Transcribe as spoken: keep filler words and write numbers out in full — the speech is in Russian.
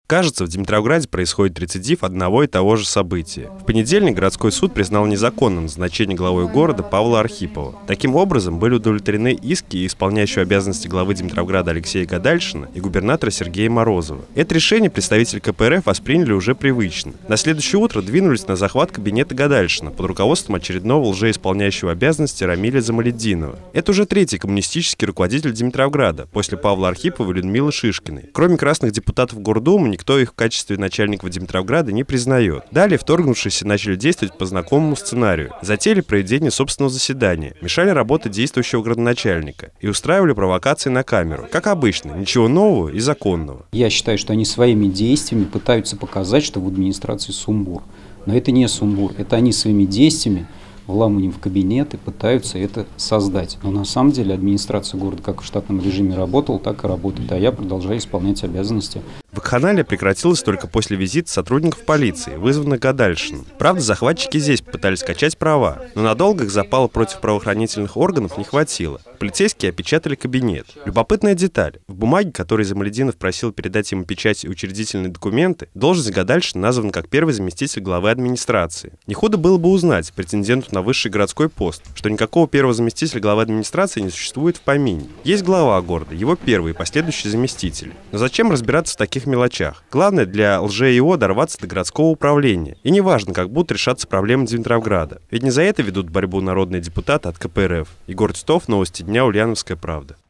Кажется, в Димитровграде происходит рецидив одного и того же события. В понедельник городской суд признал незаконным назначение главой города Павла Архипова. Таким образом, были удовлетворены иски исполняющего обязанности главы Димитровграда Алексея Гадальшина и губернатора Сергея Морозова. Это решение представители ка пэ эр эф восприняли уже привычно. На следующее утро двинулись на захват кабинета Гадальшина под руководством очередного лжеисполняющего обязанности Рамиля Замалетдинова. Это уже третий коммунистический руководитель Димитровграда после Павла Архипова и Людмилы Шишкиной. Кроме красных депутатов Гордумы, никто их в качестве начальников Димитровграда не признает. Далее вторгнувшиеся начали действовать по знакомому сценарию. Затеяли проведение собственного заседания, мешали работе действующего градоначальника и устраивали провокации на камеру. Как обычно, ничего нового и законного. Я считаю, что они своими действиями пытаются показать, что в администрации сумбур. Но это не сумбур, это они своими действиями, вламыванием в кабинеты, пытаются это создать. Но на самом деле администрация города как в штатном режиме работала, так и работает. А я продолжаю исполнять обязанности. Вакханалия прекратилась только после визита сотрудников полиции, вызванных Гадальшиным. Правда, захватчики здесь попытались качать права, но надолго их запала против правоохранительных органов не хватило. Полицейские опечатали кабинет. Любопытная деталь. В бумаге, которой Замалетдинов просил передать ему печать и учредительные документы, должность Гадальшина названа как первый заместитель главы администрации. Не худо было бы узнать претенденту на высший городской пост, что никакого первого заместителя главы администрации не существует в помине. Есть глава города, его первый и последующие заместители. Но зачем разбираться в таких мелочах? Главное для лже-ИО дорваться до городского управления. И неважно, как будут решаться проблемы Димитровграда. Ведь не за это ведут борьбу народные депутаты от ка пэ эр эф. Егор Титов, новости дня, Ульяновская правда.